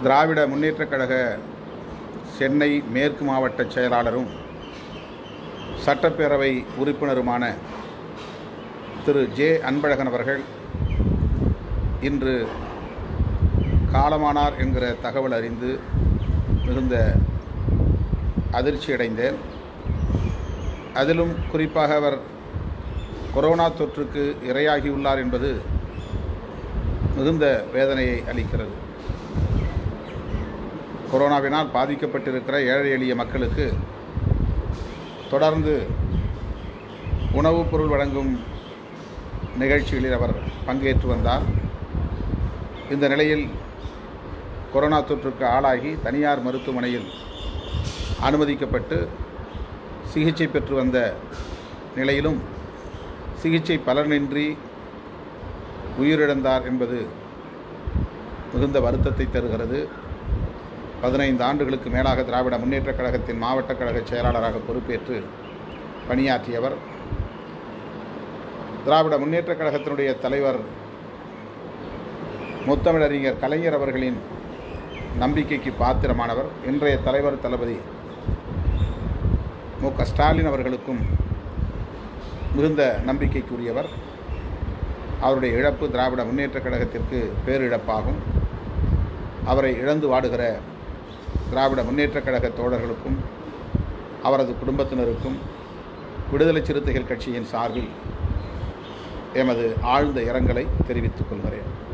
திராவிட முன்னேற்றக் கழக சென்னை மேற்கு மாவட்ட செயலாளரும் சட்டப்பேரவை உறுப்பினருமான திரு ஜே அன்பழகன் அவர்கள் இன்று காலமானார் என்கிற தகவல் அறிந்து மிகுந்த அதிர்ச்சியடைந்தேன். அதிலும் குறிப்பாக அவர் கொரோனா தொற்றுக்கு இரையாகியுள்ளார் என்பது மிகுந்த வேதனையை அளிக்கிறது. கொரோனாவினால் பாதிக்கப்பட்டிருக்கிற ஏழை எளிய மக்களுக்கு தொடர்ந்து உணவுப் பொருள் வழங்கும் நிகழ்ச்சிகளில் அவர் பங்கேற்று வந்தார். இந்த நிலையில் கொரோனா தொற்றுக்கு ஆளாகி தனியார் மருத்துவமனையில் அனுமதிக்கப்பட்டு சிகிச்சை பெற்று வந்த நிலையிலும் சிகிச்சை பலனின்றி உயிரிழந்தார் என்பது மிகுந்த வருத்தத்தை தருகிறது. 15 ஆண்டுகளுக்கு மேலாக திராவிட முன்னேற்றக் கழகத்தின் மாவட்ட கழக செயலாளராக பொறுப்பேற்று பணியாற்றியவர். திராவிட முன்னேற்றக் கழகத்தினுடைய தலைவர் முத்தமிழறிஞர் கலைஞர் அவர்களின் நம்பிக்கைக்கு பாத்திரமானவர். இன்றைய தலைவர் தளபதி மு க ஸ்டாலின் அவர்களுக்கும் மிகுந்த நம்பிக்கைக்குரியவர். அவருடைய இழப்பு திராவிட முன்னேற்றக் கழகத்திற்கு பேரிழப்பாகும். அவரை இழந்து வாடுகிற திராவிட முன்னேற்றக் கழக தோழர்களுக்கும் அவரது குடும்பத்தினருக்கும் விடுதலை சிறுத்தைகள் கட்சியின் சார்பில் எமது ஆழ்ந்த இரங்கலை தெரிவித்துக் கொள்கிறேன்.